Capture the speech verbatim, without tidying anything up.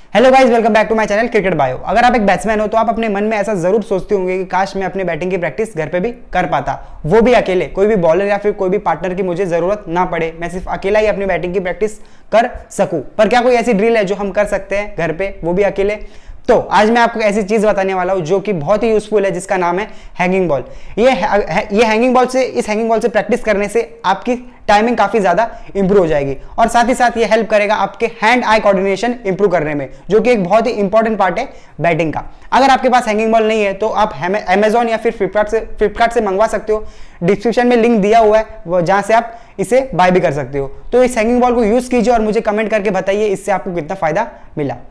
Hello guys, welcome back to my channel Cricket Bio. अगर आप एक बैट्समैन हो तो आप अपने मन में ऐसा जरूर सोचते होंगे कि काश मैं अपने बैटिंग की प्रैक्टिस घर पे भी कर पाता, वो भी अकेले। कोई भी बॉलर या फिर कोई भी पार्टनर की मुझे जरूरत ना पड़े, मैं सिर्फ अकेला ही अपनी बैटिंग की प्रैक्टिस कर सकूं। पर क्या कोई ऐसी ड्रिल है जो हम कर सकते हैं घर पे, वो भी अकेले? तो आज मैं आपको ऐसी चीज बताने वाला हूं जो कि बहुत ही यूजफुल है, जिसका नाम है हैंगिंग बॉल। ये ये हैंगिंग बॉल से इस हैंगिंग बॉल से प्रैक्टिस करने से आपकी टाइमिंग काफी ज्यादा इंप्रूव हो जाएगी और साथ ही साथ ये हेल्प करेगा आपके हैंड आई कोऑर्डिनेशन इंप्रूव करने में, जो कि एक बहुत ही इंपॉर्टेंट पार्ट है बैटिंग का। अगर आपके पास हैंगिंग बॉल नहीं है तो आप अमेजॉन या फिर फ्लिपकार्ट से फ्लिपकार्ट से मंगवा सकते हो। डिस्क्रिप्शन में लिंक दिया हुआ है जहां से आप इसे बाय भी कर सकते हो। तो इस हैंगिंग बॉल को यूज कीजिए और मुझे कमेंट करके बताइए इससे आपको कितना फायदा मिला।